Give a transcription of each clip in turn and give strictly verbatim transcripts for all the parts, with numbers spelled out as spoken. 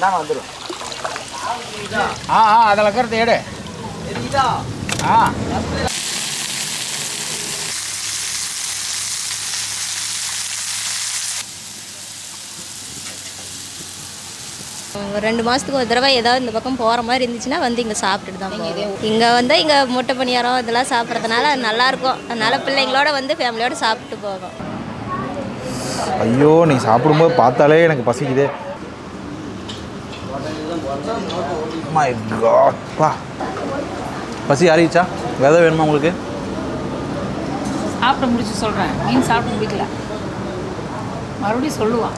நான் வந்துடும். ஆ ஆ அதில் இருக்கிறது எடு. ஆ ரெண்டு மாதத்துக்கு ஒரு தடவை ஏதாவது இந்த பக்கம் போகிற மாதிரி இருந்துச்சுன்னா வந்து இங்கே சாப்பிட்டுட்டு தான் போவோம். இங்கே வந்து இங்கே முட்டை பணியாரம் இதெல்லாம் சாப்பிட்றதுனால அது நல்லாயிருக்கும். அதனால் பிள்ளைங்களோட வந்து ஃபேமிலியோடு சாப்பிட்டு போவோம். ஐயோ நீ சாப்பிடும்போது பார்த்தாலே எனக்கு பசிக்குதே. வா பசி அறிவிச்சா விதை வேணுமா உங்களுக்கு? சாப்பிட முடிச்சு சொல்கிறேன். மீன் சாப்பிட முடியல மறுபடியும் சொல்லுவான்.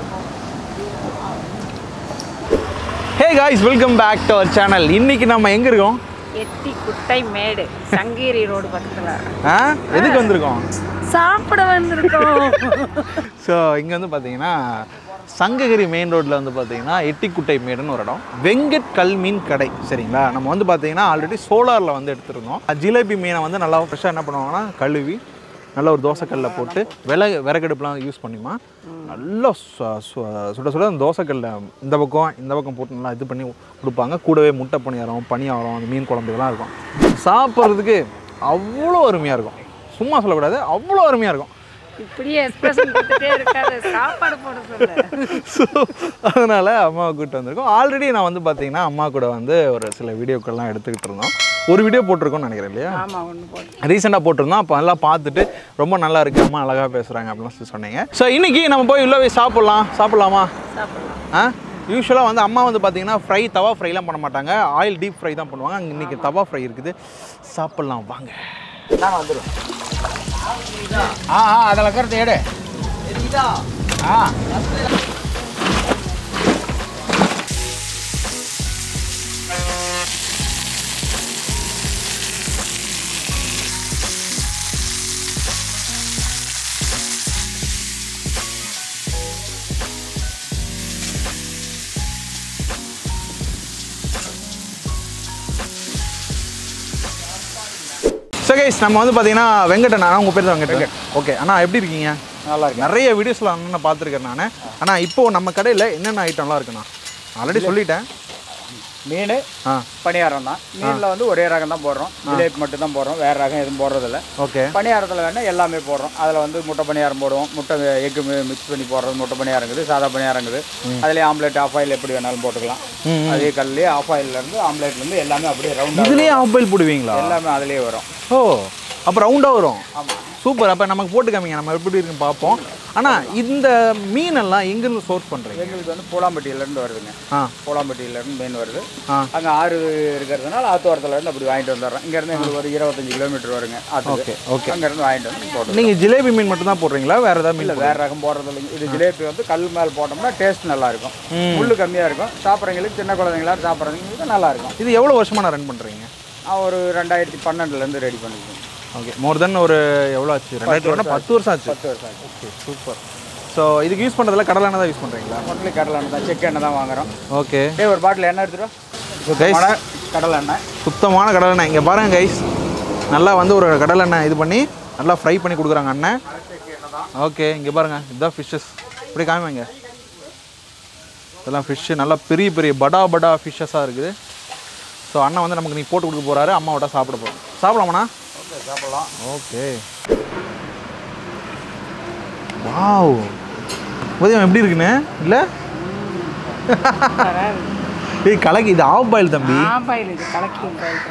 Hey guys, welcome back to our channel. இன்னைக்கு நம்ம எங்கே இருக்கோம்? எட்டி குட்டை மேடு, சங்ககிரி ரோடு பக்கத்தில். ஆ எதுக்கு வந்திருக்கோம்? சாப்பிட வந்திருக்கோம். ஸோ இங்கே வந்து பார்த்தீங்கன்னா சங்ககிரி மெயின் ரோட்டில் வந்து பார்த்தீங்கன்னா எட்டிக்குட்டை மேடுன்னு ஒரு இடம். வெங்கட் கல் மீன் கடை. சரிங்களா, நம்ம வந்து பார்த்தீங்கன்னா ஆல்ரெடி சோலாரில் வந்து எடுத்துருந்தோம். ஜிலேபி மீனை வந்து நல்லா ஃப்ரெஷ்ஷாக என்ன பண்ணுவாங்கன்னா கழுவி நல்ல ஒரு தோசைக்கல்லில் போட்டு வில விறகடுப்புலாம் யூஸ் பண்ணிமா நல்லா சுட சுட அந்த தோசைக்கல்ல இந்த பக்கம் இந்த பக்கம் போட்டு நல்லா இது பண்ணி கொடுப்பாங்க. கூடவே முட்டை பணியாரம் பணியாரம் அந்த மீன் குழம்பு இதெல்லாம் இருக்கும். சாப்பிட்றதுக்கு அவ்வளோ அருமையாக இருக்கும். சும்மா சொல்லக்கூடாது, அவ்வளோ அருமையாக இருக்கும். இப்படியே எக்ஸ்பிரஷன் கொடுத்துட்டே இருக்காது, சாப்பாடு போட சொல்ல. ஸோ அதனால் அம்மாவை கூப்பிட்டு வந்திருக்கோம். ஆல்ரெடி நான் வந்து பார்த்தீங்கன்னா அம்மா கூட வந்து ஒரு சில வீடியோக்கள்லாம் எடுத்துக்கிட்டு இருந்தோம். ஒரு வீடியோ போட்டிருக்கோம்னு நினைக்கிறேன் இல்லையா? ஆமாம், ஒன்று போட்டு ரீசெண்டாக போட்டிருந்தோம். அப்போ நல்லா பார்த்துட்டு ரொம்ப நல்லா இருக்குது அம்மா, அழகாக பேசுகிறாங்க அப்படின்னு சொன்னீங்க. ஸோ இன்றைக்கி நம்ம போய் உள்ளே போய் சாப்பிட்லாம். சாப்பிட்லாமா? சாப்பிடலாம். ஆ யூஸ்வலாக வந்து அம்மா வந்து பார்த்தீங்கன்னா ஃப்ரை தவா ஃப்ரைலாம் பண்ண மாட்டாங்க, ஆயில் டீப் ஃப்ரை தான் பண்ணுவாங்க. அங்கே இன்றைக்கி தவா ஃப்ரை இருக்குது. சாப்பிட்லாம் வாங்க. நான் வந்துடுவேன். ஆ ஆ அதில் இருக்கிறது எடு. ஆ ஸோ கைஸ், நம்ம வந்து பார்த்தீங்கன்னா வெங்கட் அண்ணா. உங்கள் பேர் தான் வெங்கட். ஓகே அண்ணா, எப்படி இருக்கீங்க? நல்லா இருக்கு. நிறைய வீடியோஸில் அண்ணா பார்த்துருக்கேன் நான். ஆனால் இப்போது நம்ம கடையில் என்னென்ன ஐட்டம்லாம் இருக்குண்ணா? ஆல்ரெடி சொல்லிட்டேன். மீன் ஆ பணியாரம் தான். மீனில் வந்து ஒரே ரகம் தான் போடுறோம். ஜிலேபி மட்டும் தான் போடுறோம், வேறு ரகம் எதுவும் போடுறதில்ல. ஓகே. பணியாரத்தில் வேணால் எல்லாமே போடுறோம். அதில் வந்து முட்டை பணியாரம் போடுவோம், முட்டை எக்கு மிக்ஸ் பண்ணி போடுறது முட்டை பணியாரம் இருக்குது, சாதா பணியாரம் இருக்குது. அதிலே ஆம்லேட் ஆஃப் ஆயில் எப்படி வேணாலும் போட்டுக்கலாம். அதே கல்லே ஆஃப் ஆயிலேருந்து ஆம்லேட்லேருந்து எல்லாமே அப்படியே ரவுண்டாக. இதுலேயே ஆஃப் பாயில் போடுவீங்களா? எல்லாமே அதிலே வரும். ஓ, அப்போ ரவுண்டாக வரும். ஆமாம், சூப்பர். அப்போ நமக்கு போட்டு காமிங்க, நம்ம எப்படி இருக்குன்னு பார்ப்போம். ஆனால் இந்த மீனெல்லாம் எங்கேருந்து சோர்ஸ் பண்ணுறீங்க? எங்களுக்கு வந்து பூலாம்பட்டியிலேருந்து வருதுங்க. ஆ பூலாம்பட்டியிலேருந்து மீன் வருது. ஆ அங்கே ஆறு இருக்கிறதுனால ஆத்தோரத்துலேருந்து அப்படி வாங்கிட்டு வந்துடுறோம். இங்கேருந்து எங்களுக்கு ஒரு இருபத்தஞ்சி கிலோமீட்டர் வருங்க ஆற்றுக்கு. Okay okay. அங்கேருந்து வாங்கிட்டு வந்து போடுறோம். நீங்கள் ஜிலேபி மீன் மட்டும் தான் போடுறீங்களா, வேறு ஏதாவது மீன்? இல்லை, வேறு ரகம் போடுறது இல்லைங்க. இது ஜிலேபி வந்து கல் மேல் போட்டோம்னா டேஸ்ட் நல்லாயிருக்கும், முள்ளு கம்மியாக இருக்கும். சாப்பிட்றவங்களுக்கு சின்ன குழந்தைங்களாம் சாப்பிட்றவங்களுக்கு நல்லாயிருக்கும். இது எவ்வளோ வருஷமாக நான் ரன் பண்ணுறீங்க? ஒரு ரெண்டாயிரத்தி பன்னெண்டுலேருந்து ரெடி பண்ணிருக்கோம். ஓகே. மோர் தென் ஒரு எவ்வளோ ஆச்சு? ரெண்டாயிரத்தி பத்து வருஷம் ஆச்சு. பத்து வருஷம் ஆச்சு. Okay, super. ஸோ இதுக்கு யூஸ் பண்ணுறதுல கடலை எண்ணெய் தான் யூஸ் பண்ணுறீங்களா? மொத்தலி கடலை எண்ணெய் தான், செக் எண்ணெய் தான் வாங்குறோம். ஓகே. ஏ ஒரு பாட்டில் எண்ணெய் எடுத்துகிட்டு ஸோ கைஸ், கடலை எண்ணெய், சுத்தமான கடலை எண்ணெய். இங்கே பாருங்கள் கைஸ், நல்லா வந்து ஒரு கடலை எண்ணெய் இது பண்ணி நல்லா ஃப்ரை பண்ணி கொடுக்குறாங்க அண்ணன். ஓகே, இங்கே பாருங்கள், இதுதான் ஃபிஷ்ஷஸ். இப்படி காமிங்க. இதெல்லாம் ஃபிஷ்ஷு, நல்லா பெரிய பெரிய படா படா ஃபிஷ்ஷஸாக இருக்குது. ஸோ அண்ணன் வந்து நமக்கு நீ போட்டு கொடுக்க போகிறாரு, அம்மாவோட சாப்பிட போகிறோம். சாப்பிடலாமாண்ணா? ஓகே, சாப்பிடலாம். ஓகே. வாவ், உதயம் எப்படி இருக்குன்னு இல்லை? ஏய் கலக்கி, இது ஆஃப் பாயில் தம்பி. ஆப்பாயில் இது கலக்கி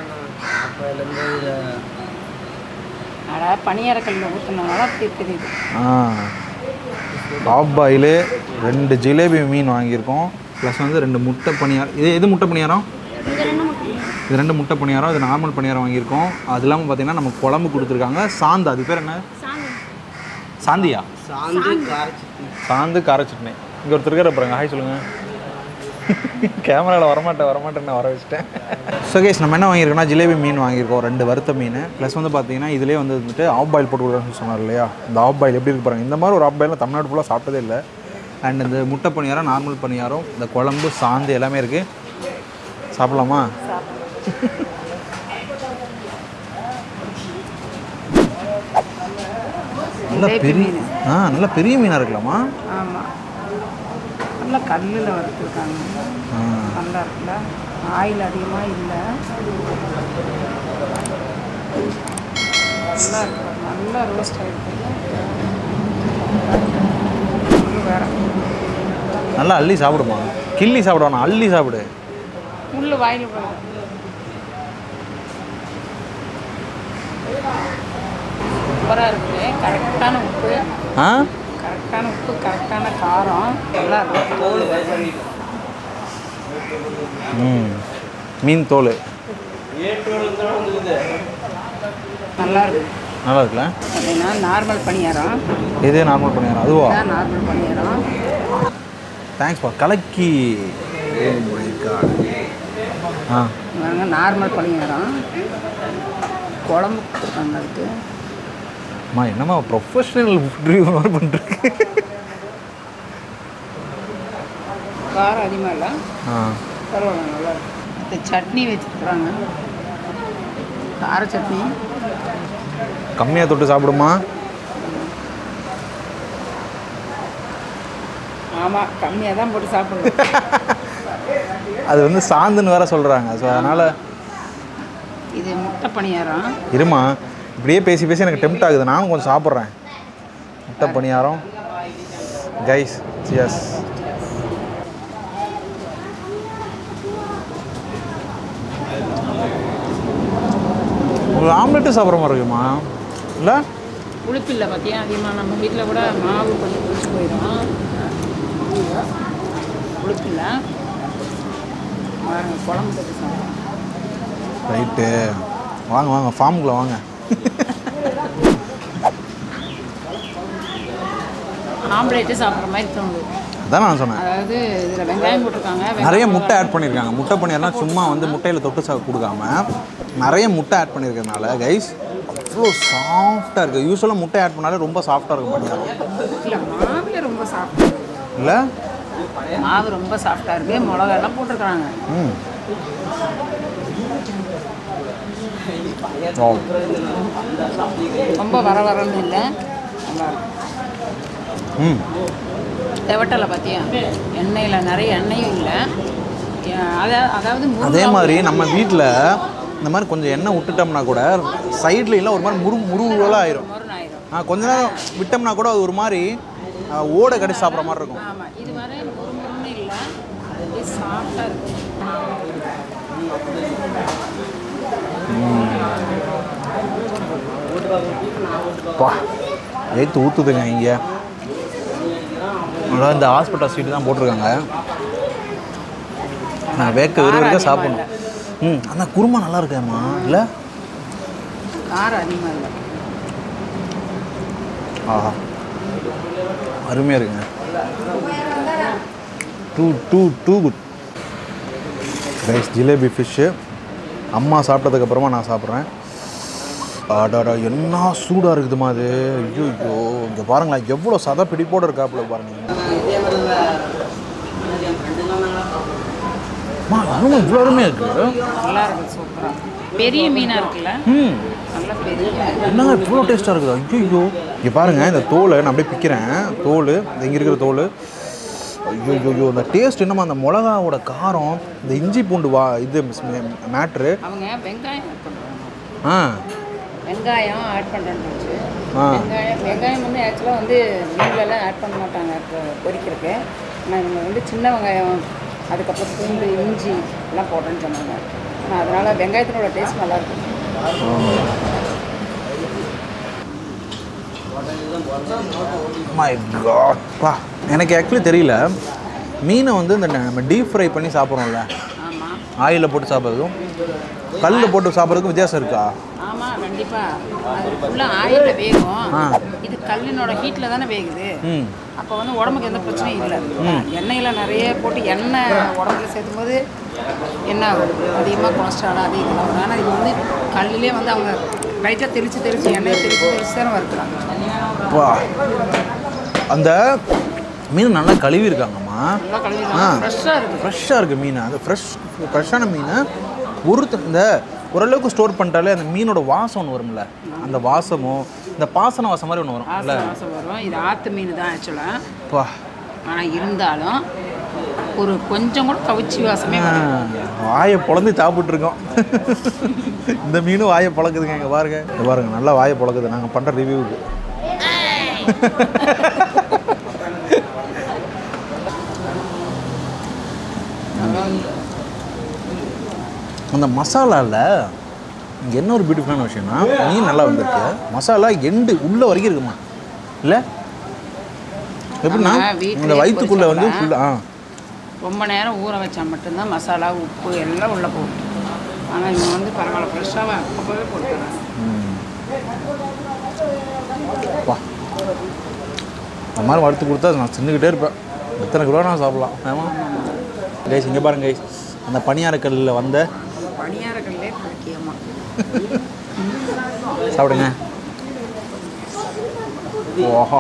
அடா பணியாரக்கல்லில் ஊற்றினால அப்படி தெரியுது. ஆ, ஆஃப் பாயிலு, ரெண்டு ஜிலேபி மீன் வாங்கியிருக்கோம், ப்ளஸ் வந்து ரெண்டு முட்டை பணியாரம். இது எது முட்டை பணியாரம்? இது ரெண்டு முட்டை பணியாரம், இது நார்மல் பணியாரம் வாங்கியிருக்கோம். அது இல்லாமல் பார்த்தீங்கன்னா நம்ம குழம்பு கொடுத்துருக்காங்க. சாந்து, அது பேர் என்ன? சாந்தியா? சாந்து கார சட்னி. சாந்து கார சட்னி. இங்கே ஒருத்தர் இருக்கிற பாருங்க, ஹாய் சொல்லுங்கள். கேமராவில் வரமாட்டேன் வரமாட்டேன் நான் வர வச்சுட்டேன். ஸோ கைஸ், நம்ம என்ன வாங்கியிருக்கோம்னா ஜிலேபி மீன் வாங்கியிருக்கோம், ரெண்டு வறுத்த மீன். ப்ளஸ் வந்து பார்த்தீங்கன்னா இதிலே வந்து வந்துட்டு ஆஃப் பாயில் போட்டு கொடுக்குறேன்னு சொன்னார் இல்லையா? இந்த ஆஃப் பாயில் எப்படி இருக்கு பாருங்கள். இந்த மாதிரி ஒரு ஆஃப் பாயில் தமிழ்நாடு ஃபுல்லாக சாப்பிட்டதே இல்லை. அண்ட் இந்த முட்டை பணியாரம், நார்மல் பணியாரம், இந்த குழம்பு, சாந்து எல்லாமே இருக்குது. சாப்பிட்லாமா? நல்லா பெரிய ஆ நல்லா பெரிய மீனாக இருக்கலாமா? ஆமாம், நல்லா கல்லில் வறுத்துருக்காங்க. இருக்குல்ல, ஆயில் அதிகமாக இல்லை, நல்லா இருக்கு, நல்லா ரோஸ்ட் ஆகிருக்கு. வேற நல்லா அள்ளி சாப்பிடுமா, கிள்ளி சாப்பிடுவானா, அள்ளி சாப்பிடு. முள்ளு வாயில் போயிடும். சூப்பராக இருக்குது. கரெக்டான உப்பு, ஆ கரெக்டான உப்பு, கரெக்டான காரம், நல்லா இருக்கும். தோல் ம் மீன் தோல் நல்லா இருக்கு. நல்லா இருக்குல்ல. அப்படின்னா நார்மல் பணியாரம், இதே நார்மல் பணியாரம் அதுவா? இதான் நார்மல் பணியாரம். தேங்க்ஸ் பா கலக்கி. Oh my God. ஆ பாருங்க, நார்மல் பணியாரம், குழம்பு கொடுத்தாங்க அதுக்கு. அம்மா என்னம்மா ப்ரொஃபஷனல் ஃபுட் ரிவ்யூ மாதிரி பண்ணிருக்கு. காரம் அதிகமாக இல்லை, ஆ பரவாயில்ல, நல்லா இருக்கு. இந்த சட்னி வச்சுருக்குறாங்க, கார சட்னி. கம்மியாக தொட்டு சாப்பிடுமா? ஆமாம், கம்மியாக தான் போட்டு சாப்பிடணும். அது வந்து சாந்துன்னு வேற சொல்கிறாங்க. ஸோ அதனால் இது முட்டை பணியாரம். இருமா, இப்படியே பேசி பேசி எனக்கு டெம்ட் ஆகுது, நானும் கொஞ்சம் சாப்பிட்றேன். முட்டை பணியாரம் கைஸ், சியர்ஸ். ஒரு ஆம்லெட்டு சாப்பிட்ற மாதிரி இருக்குமா இல்லை? புளிப்பு இல்லை பார்த்தியா, அதிகமாக நம்ம வீட்டில் கூட மாவு கொஞ்சம் புளிச்சு போயிடும். புளிப்பு இல்லை, பாருங்க குழம்பு தட்டி சாப்பிடுவோம். ரைட்டு, வாங்க வாங்க ஃபார்முக்குள்ளே வாங்க. ஆம்லேட்டு சாப்பிட்ற மாதிரி தோணுது. அதான் நான் சொன்னேன். அதாவது இதில் வெங்காயம் போட்டிருக்காங்க, நிறைய முட்டை ஆட் பண்ணியிருக்காங்க. முட்டை பணியாரம்னா சும்மா வந்து முட்டையில் தொட்டு சா கொடுக்காம நிறைய முட்டை ஆட் பண்ணியிருக்கிறதுனால கைஸ் அவ்வளோ சாஃப்டாக இருக்குது. யூஸ்வலாக முட்டை ஆட் பண்ணாலே ரொம்ப சாஃப்டாக இருக்கும் பணியாரம். இல்லை, மாவே ரொம்ப சாஃப்டாக இருக்குது. இல்லை, மாவு ரொம்ப சாஃப்டாக இருக்குது, மிளகாலாம் போட்டிருக்காங்க. ம் ரொம்ப வர வரன்னு இல்லை, நல்லா இருக்கு. ம் தெவட்டலை பார்த்தியா, எண்ணெயில் நிறைய எண்ணெயும் இல்லை. அத அதாவது அதே மாதிரி நம்ம வீட்டில் இந்த மாதிரி கொஞ்சம் எண்ணெய் விட்டுட்டோம்னா கூட சைடில் இல்லை ஒரு மாதிரி முரு முருவலாக ஆயிரும். ஆயிரும். ஆ கொஞ்ச நேரம் விட்டோம்னா கூட அது ஒரு மாதிரி ஓடை கடிச்சு சாப்பிட்ற மாதிரி இருக்கும். ஆமாம், இது வரை ஒரு முருன்னு இல்லை, அப்படியே சாஃப்டாக இருக்குது. பா ஏற்று ஊற்றுதுங்க இங்கே. அதான் இந்த ஹாஸ்பிட்டல் ஸ்வீட்டு தான் போட்டிருக்காங்க. நான் வேக்க வெறு வரைக்கும் சாப்பிடணும். ம் அந்த குருமா நல்லா இருக்கேம்மா, இல்லை காரம் அதிகமாக இல்லை. ஆஹா அருமையாக இருக்குங்க. Too too too good rice. Jalebi fish அம்மா சாப்பிட்டதுக்கப்புறமா நான் சாப்பிட்றேன். ஆடாடா என்ன சூடாக இருக்குதுமா அது. ஐயோ ஐயோ, இங்கே பாருங்களேன் எவ்வளோ சதை பிடிப்போடு இருக்காப்புல பாருங்க. அம்மா அருமை, இவ்வளோ அருமையாக இருக்குது. நல்லா இருக்குது, சூப்பராக. பெரிய மீனாக இருக்குல்ல, ம் நல்லா பெரிய. என்னங்க இவ்வளோ டேஸ்ட்டாக இருக்குது. ஐயோ ஐயோ, இங்கே பாருங்கள் இந்த தோலை நான் அப்படியே பிக்கிறேன். தோல் இங்கே இருக்கிற தோல். ஐயோ ஐயோ, இந்த டேஸ்ட் என்னம்மா, அந்த மிளகாவோட காரம், இந்த இஞ்சி பூண்டு வா இது மேட்ரு. அவங்க வெங்காயம் ஆட் பண்ணுறாங்க. ஆ வெங்காயம் ஆட் பண்ணுறேன்னு ஆ வெங்காயம் வெங்காயம் வந்து ஆக்சுவலாக வந்து மீன்லலாம் ஆட் பண்ண மாட்டாங்க பொரிக்கிறதுக்கு. ஆனால் இவங்க வந்து சின்ன வெங்காயம், அதுக்கப்புறம் பூண்டு, இஞ்சி எல்லாம் போடுறேன்னு சொன்னாங்க. ஆனால் அதனால் வெங்காயத்தினோட டேஸ்ட் நல்லாயிருக்கும். மை காட் பா, எனக்கு ஆக்சுவலி தெரியல மீனை வந்து இந்த நம்ம டீப் ஃப்ரை பண்ணி சாப்பிட்றோம்ல, ஆமாம் ஆயிலில் போட்டு சாப்பிட்றதும் கல்லில் போட்டு சாப்பிட்றதுக்கும் வித்தியாசம் இருக்கா? ஆமாம், கண்டிப்பாக. அது ஃபுல்லாக ஆயிலில் வேகும், ஆ இது கல்லினோட ஹீட்டில் தானே வேகுது. ம் அப்போ வந்து உடம்புக்கு எந்த பிரச்சனையும் இல்லை. எண்ணெயில் நிறைய போட்டு எண்ணெய் உடம்புல சேர்த்தும் போது என்ன ஆகுது, அதிகமாக கொலஸ்ட்ரால் அது இதெல்லாம் வரும். ஆனால் இது வந்து கல்லிலே வந்து அவங்க லைட்டாக தெளித்து தெளித்து எண்ணெயை தெளித்து தெளித்து தானே வறுக்கிறாங்க. வா, அந்த மீன் நல்லா கழுவி இருக்காங்கம்மா. நல்லா கழுவி ஆ ஃப்ரெஷ்ஷாக இருக்குது. ஃப்ரெஷ்ஷாக இருக்குது மீன். அது ஃப்ரெஷ் ஃப்ரெஷ்ஷான மீன். ஒரு இந்த ஓரளவுக்கு ஸ்டோர் பண்ணிட்டாலே அந்த மீனோட வாசம் ஒன்று வரும்ல, அந்த வாசமும் இந்த பாசன வாசம் மாதிரி ஒன்று வரும் இல்லை? வாசம் வரும். இது ஆற்று மீன் தான் ஆக்சுவலாக. வா, ஆனால் இருந்தாலும் ஒரு கொஞ்சம் கூட கவுச்சி வாசமே வாயை பொழந்து சாப்பிட்ருக்கோம். இந்த மீனும் வாயை பழக்குதுங்க. இங்கே பாருங்க, இங்கே பாருங்க, நல்லா வாயை பழக்குது நாங்கள் பண்ணுற ரிவ்யூவுக்கு. அந்த மசாலாவில் இங்கே என்ன ஒரு பியூட்டிஃபுல்லான விஷயம்னா, மீன் நல்லா வந்திருக்கு, மசாலா எண்டு உள்ளே வரைக்கும் இருக்குமா இல்லை எப்படின்னா இந்த வயிற்றுக்குள்ளே வந்து ஃபுல்லாக ஆ ரொம்ப நேரம் ஊற வச்சா மட்டும்தான் மசாலா உப்பு எல்லாம் உள்ளே போகும். ஆனால் இவங்க வந்து பரவாயில்ல ஃப்ரெஷ்ஷாக அப்போவே போட்டுறாங்க. வா இந்த மாதிரி வறுத்து கொடுத்தா நான் தின்னுக்கிட்டே இருப்பேன். எத்தனை கிலோ நான் சாப்பிட்லாம். ஆமாம் கைஸ், இங்கே பாருங்க கைஸ், அந்த பனியாரக்கல்லில் வந்த பனியாரக்கல்லே முக்கியமாக சாப்பிடுங்க. ஓஹோ,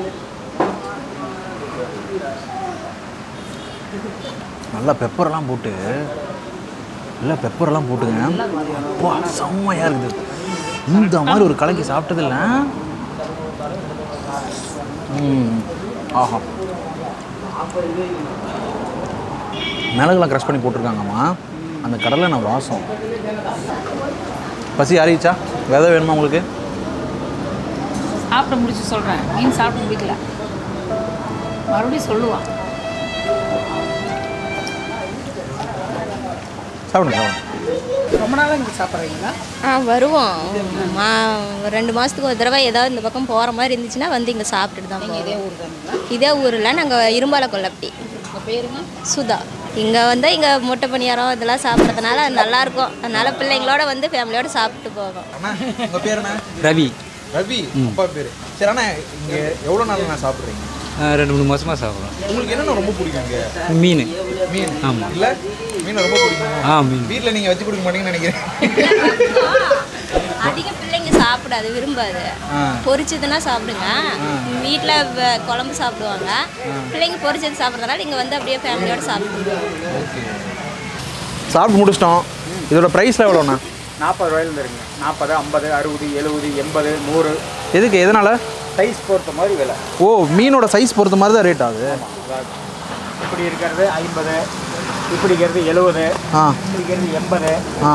நல்லா பெப்பரெல்லாம் போட்டு நல்லா பெப்பரெல்லாம் போட்டுங்க. அப்பா செம்மையாக இருக்குது. இந்த மாதிரி ஒரு கலக்கி சாப்பிட்டதில்ல. ம் ஆஹா, மிளகுலாம் க்ரஷ் பண்ணி போட்டிருக்காங்கம்மா. அந்த கடலை நான் வாசம். பசி அறிவிச்சா விதை வேணுமா உங்களுக்கு? சாப்பிட முடிச்சு சொல்கிறேன். மீன் சாப்பிட முடிக்கல, மறுபடியும் சொல்லுவான். சாப்பிடுங்க சாப்பிடுங்க. ரொம்ப நாளாக இங்கே சாப்பிட்றீங்களா? ஆ வருவோம். மா ஒரு ரெண்டு மாதத்துக்கு ஒரு தடவை ஏதாவது இந்த பக்கம் போகிற மாதிரி இருந்துச்சுன்னா வந்து இங்கே சாப்பிட்டுட்டு தான் போவோம். இதே ஊர் தானுங்களா? இதே ஊரில் நாங்கள் இரும்பால கொல்லப்பட்டி. உங்கள் பேருங்க? சுதா. இங்கே வந்து இங்கே முட்டை பணியாரம் இதெல்லாம் சாப்பிட்றதுனால நல்லாயிருக்கும். அதனால் பிள்ளைங்களோட வந்து ஃபேமிலியோடு சாப்பிட்டு போவோம். அண்ணா உங்கள் பேர் என்ன? ரவி. ரவி அப்பா பேர். சரி அண்ணா, இங்கே எவ்வளோ நாள் நான் சாப்பிட்றீங்க? ரெண்டு மூணு மாதமாக சாப்பிட்றோம். உங்களுக்கு என்னென்ன ரொம்ப பிடிக்கும் இங்கே? மீன். மீன். ஆமாம். இல்லை மீன் ரொம்ப பிடிக்கும். ஆ மீன். வீட்டில் நீங்கள் வச்சு கொடுக்க மாட்டீங்கன்னு நினைக்கிறேன். அதிக பிள்ளைங்க சாப்பிடாது, விரும்பாது. பொரிச்சதுன்னா சாப்பிடுங்க. வீட்டில் குழம்பு சாப்பிடுவாங்க. பிள்ளைங்க பொரிச்சது சாப்பிட்றதுனால இங்கே வந்து அப்படியே ஃபேமிலியோட சாப்பிடுவோம். சாப்பிட்டு முடிச்சிட்டோம். இதோட ப்ரைஸ்லாம் எவ்வளோண்ணா? நாற்பது ரூபாயிலேருந்து இருக்குங்க. நாற்பது, ஐம்பது, அறுபது, எழுபது, எண்பது, நூறு. எதுக்கு எதனால்? சைஸ் பொறுத்த மாதிரி விலை. ஓ, மீனோட சைஸ் பொறுத்த மாதிரி தான் ரேட் ஆகுது. இப்படி இருக்கிறது ஐம்பது, இப்படி இருக்கிறது எழுபது, ஆ இப்படி இருக்கிறது எண்பது. ஆ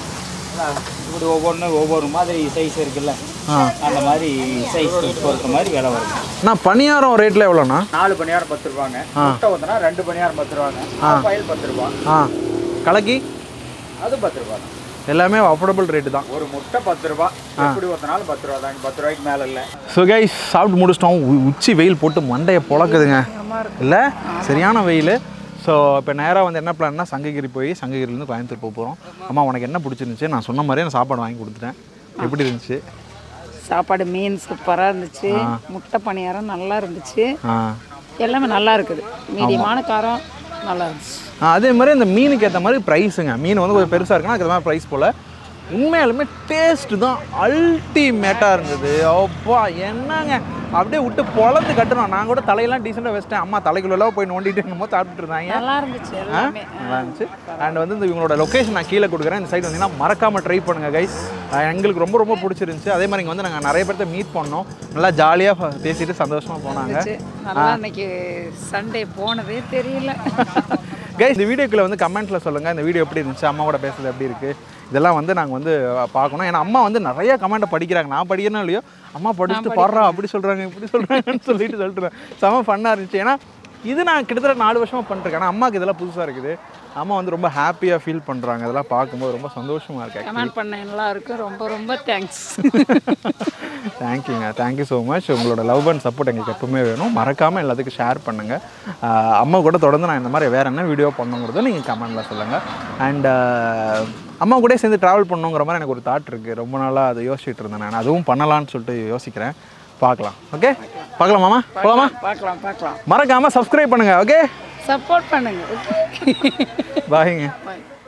இப்படி ஒவ்வொன்று ஒவ்வொரு மாதிரி சைஸ் இருக்குல்ல, ஆ அந்த மாதிரி சைஸ் பொறுத்த மாதிரி விலை வருது. நான் பணியாரம் ரேட்டில் எவ்வளோண்ணா? நாலு பணியாரம் பத்து ரூபாங்க. முட்டை ஊற்றினா ரெண்டு பணியாரம் பத்து ரூபாங்க. ஆயில் பத்து ரூபா. ஆ கலக்கி அது பத்து ரூபா. எல்லாமே அஃபோர்டபுள் ரேட்டு தான். ஒரு முட்டை பத்து ரூபா, எப்படி ஊற்றினாலும் பத்து ரூபா தாங்க. பத்து ரூபாய்க்கு மேலே இல்லை. ஸோ கைஸ், சாப்பிட்டு முடிச்சிட்டோம். உச்சி வெயில் போட்டு மண்டையை பொழக்குதுங்க இல்லை, சரியான வெயில். ஸோ இப்போ நேராக வந்து என்ன பிளான்னா சங்ககிரி போய் சங்ககிரிலேருந்து கோயம்புத்தூர் போக போகிறோம். அம்மா உனக்கு என்ன பிடிச்சிருந்துச்சு? நான் சொன்ன மாதிரியே நான் சாப்பாடு வாங்கி கொடுத்துட்டேன். எப்படி இருந்துச்சு சாப்பாடு? மீன் சூப்பராக இருந்துச்சு. முட்டை பணியாரம் நல்லா இருந்துச்சு. ஆ எல்லாமே நல்லா இருக்குது. மீடியமான காரம் நல்லா இருந்துச்சு. அதே மாதிரி இந்த மீனுக்கு ஏற்ற மாதிரி ப்ரைஸுங்க. மீன் வந்து கொஞ்சம் பெருசாக இருக்குன்னா அதுக்கு மாதிரி ப்ரைஸ் போல். உண்மையாலுமே டேஸ்ட்டு தான் அல்டிமேட்டாக இருந்தது. அப்பா என்னங்க, அப்படியே விட்டு பொழந்து கட்டணும். நான் கூட தலையெல்லாம் டீசெண்டாக வச்சிட்டேன். அம்மா தலைக்குள்ளெல்லாம் போய் நோண்டிட்டு என்னமோ சாப்பிட்டுட்டு இருந்தாங்க. நல்லா இருந்துச்சு எல்லாமே. நல்லா இருந்துச்சு. அண்ட் வந்து இந்த இவங்களோட லொக்கேஷன் நான் கீழே கொடுக்குறேன். இந்த சைடு வந்தீங்கன்னா மறக்காமல் ட்ரை பண்ணுங்கள் கைஸ். எங்களுக்கு ரொம்ப ரொம்ப பிடிச்சிருந்துச்சு. அதே மாதிரி இங்கே வந்து நாங்கள் நிறைய பேர்த்த மீட் பண்ணோம். நல்லா ஜாலியாக பேசிட்டு சந்தோஷமாக போனாங்க. நல்லா இன்னைக்கு சண்டே போனதே தெரியல. கைஸ், இந்த வீடியோக்குள்ள வந்து கமெண்ட்டில் சொல்லுங்கள் இந்த வீடியோ எப்படி இருந்துச்சு, அம்மாவோட பேசுறது எப்படி இருக்குது, இதெல்லாம் வந்து நாங்கள் வந்து பார்க்கணும். ஏன்னா அம்மா வந்து நிறைய கமெண்ட்டை படிக்கிறாங்க. நான் படிக்கிறேன்னா இல்லையோ, அம்மா படிச்சுட்டு பாடுறா அப்படி சொல்கிறாங்க இப்படி சொல்கிறாங்கன்னு சொல்லிட்டு சொல்லிட்டு செம ஃபன்னாக இருந்துச்சு. ஏன்னா இது நான் கிட்டத்தட்ட நாலு வருஷமாக பண்ணிருக்கேன். ஆனால் அம்மாவுக்கு இதெல்லாம் புதுசாக இருக்குது. அம்மா வந்து ரொம்ப ஹாப்பியாக ஃபீல் பண்ணுறாங்க. இதெல்லாம் பார்க்கும்போது ரொம்ப சந்தோஷமாக இருக்கு. கமெண்ட் பண்ண எல்லாருக்கும் ரொம்ப ரொம்ப தேங்க்ஸ். தேங்க்யூங்க, தேங்க்யூ ஸோ மச். உங்களோட லவ் அண்ட் சப்போர்ட் எங்களுக்கு எப்பவுமே வேணும். மறக்காமல் எல்லாத்துக்கும் ஷேர் பண்ணுங்கள். அம்மா கூட தொடர்ந்து நான் இந்த மாதிரி வேறு என்ன வீடியோ பண்ணுங்கிறத நீங்கள் கமெண்டில் சொல்லுங்கள். அண்ட் அம்மா கூட சேர்ந்து ட்ராவல் பண்ணுங்கிற மாதிரி எனக்கு ஒரு தாட் இருக்குது. ரொம்ப நாளாக அதை யோசிச்சுட்டு இருந்தேன். நான் அதுவும் பண்ணலான்னு சொல்லிட்டு யோசிக்கிறேன். பார்க்கலாம். ஓகே, பார்க்கலாம் மாமா, போகலாமா? பார்க்கலாம் பார்க்கலாம். மறக்காமல் சப்ஸ்கிரைப் பண்ணுங்கள். ஓகே, சப்போர்ட் பண்ணுங்க. பாய்ங்க. பாய்.